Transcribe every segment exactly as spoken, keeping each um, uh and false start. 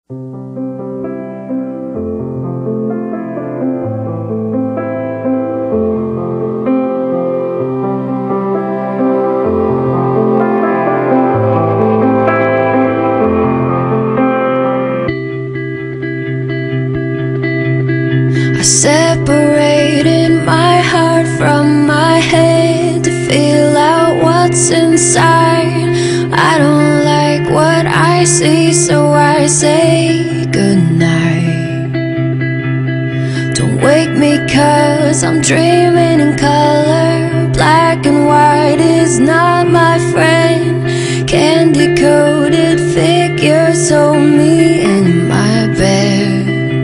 I separated my heart from my head to feel out what's inside. I don't like what I see, so I say goodnight. Don't wake me 'cause I'm dreaming in color. Black and white is not my friend. Candy-coated figures hold me in my bed.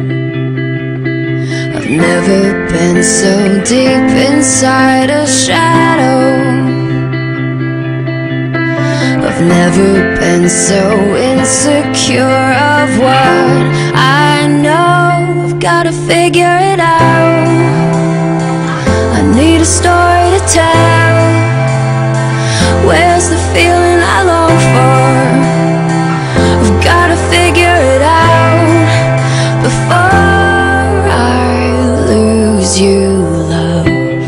I've never been so deep inside a shadow. I've never been so insecure of what I know. I've gotta figure it out. I need a story to tell. Where's the feeling I long for? I've gotta figure it out before I lose you, love.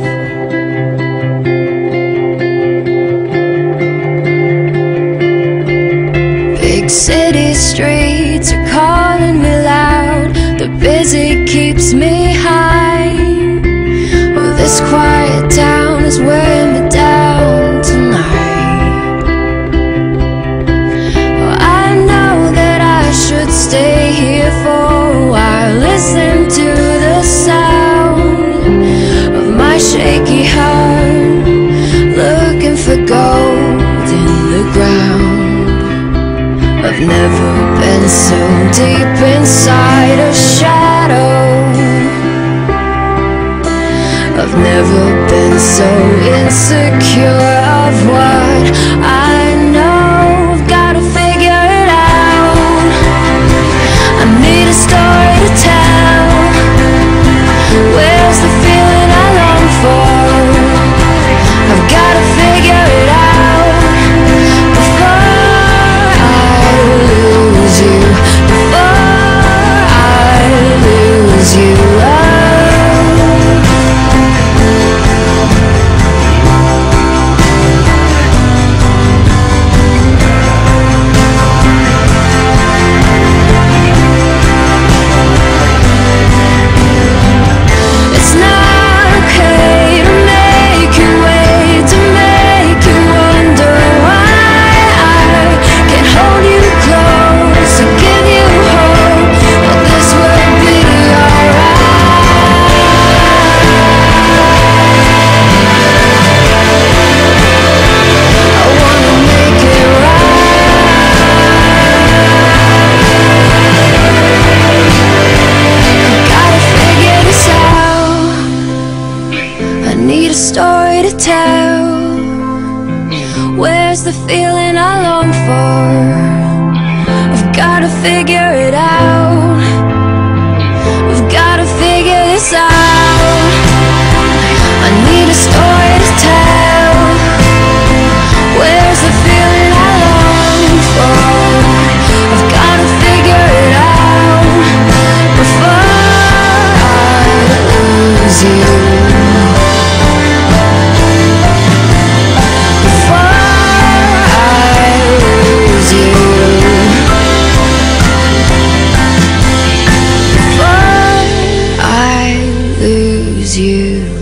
Big city streets are calling me loud. The busy keeps me high. Oh, this quiet town is wearing me down tonight. Oh, I know that I should stay here for a while. Listen to the sound of my shaky heart, looking for gold in the ground. I've never been so deep inside a shadow. I've never been so insecure of what I know. I've gotta figure it out. I need a story to tell. Where's the feeling I long for? I've gotta figure it out before I lose you, before I lose you. Need a story to tell. Where's the feeling I long for? I've gotta figure it out. I've gotta figure this out. I need a story to tell. Where's the feeling I long for? I've gotta figure it out before I lose you. You